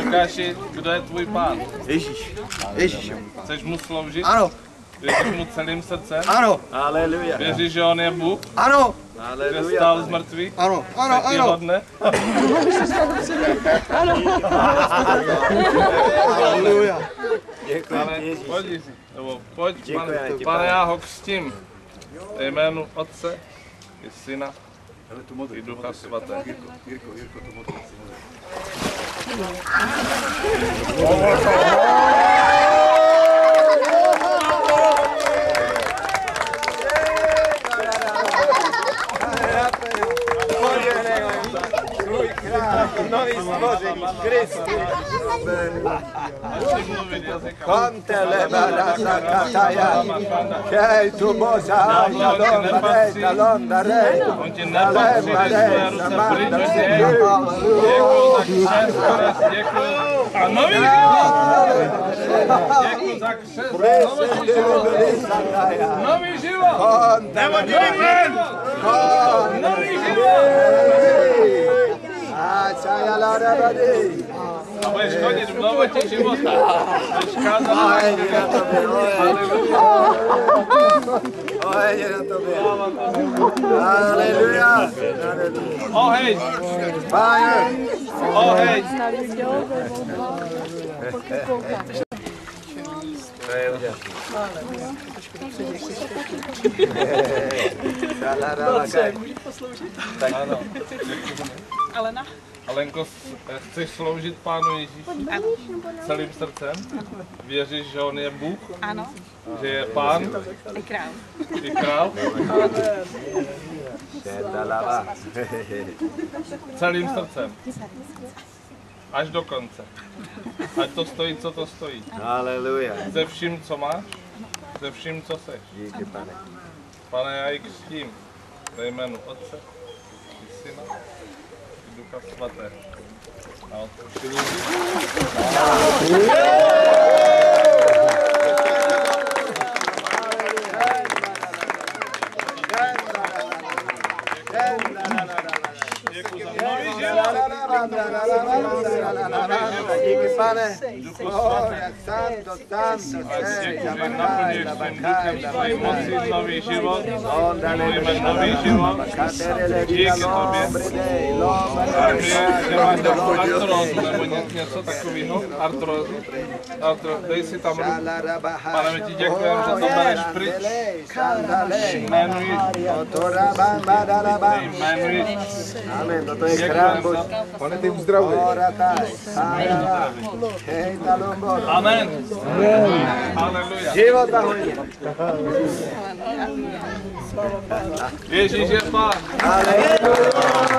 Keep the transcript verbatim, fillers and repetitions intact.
Lukáši, kdo je tvůj pán? Ježíš. Ježíš. Chceš mu sloužit? Ano. Věříš mu celým srdcem? Ano. Aleluja. Věříš, že on je Bůh? Ano. Že stál z mrtvých? Ano. Ano, ano. Dne? Aleluja. Děkuji. Pojď, nebo pojď, pane, pane, já ho křtím. Ve jménu Otce i Syna i Ducha Svatého. Jirko, Jirko, to modlí. Nový stvoření, Kristus. Conte le barasa kataya, kej tu boza, la londa rey, la londa rey, la lemba rey, la manda rey. A nový život! Děkuji za křest, nový život! Nový život! Nový život! A budeš chodit v novotě života. Budeš kázat na Oheň je na tobě. Aleluja. Oheň. Páně. Oheň. To je úžasný. Ano. Alena. Alenko, chceš sloužit Pánu Ježíši? Ano. Celým srdcem? Věříš, že on je Bůh? Ano. Že je Pán? I král. I král? Celým srdcem. Až do konce. Ať to stojí, co to stojí. Aleluja. Ze vším, co máš? Ze vším, co seš. Díky, pane. Pane, já ji křtím ve jménu Otce i Syna i Ducha Svatého. A odpuštění Díky, pane. Oh, jak santo, santo, naplníš svým duchem, svojí mocí, nový život, můžeme nový život, díky tobě. A my, že máš takovou artrózu, nebo něco takového, artrózu, artrózu, dej si tam ruku. Pane, my ti děkujeme, že to bereš pryč. Jmenuji. Jmenuji. Amen, toto je chrám Boží. Pane, ty uzdravuj. Amen. Aleluja. Život a hojně. Ježíš je Pán. Aleluja.